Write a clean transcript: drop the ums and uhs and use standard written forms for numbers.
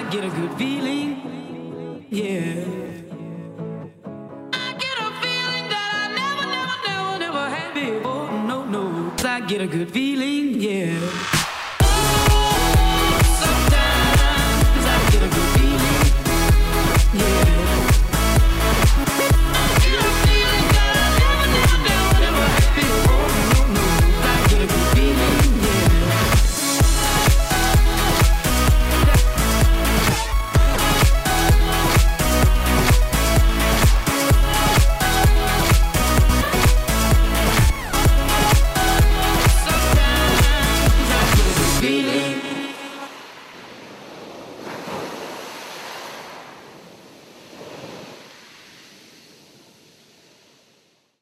get a good feeling, yeah. I get a feeling that I never had before, no, no. I get a good feeling, yeah.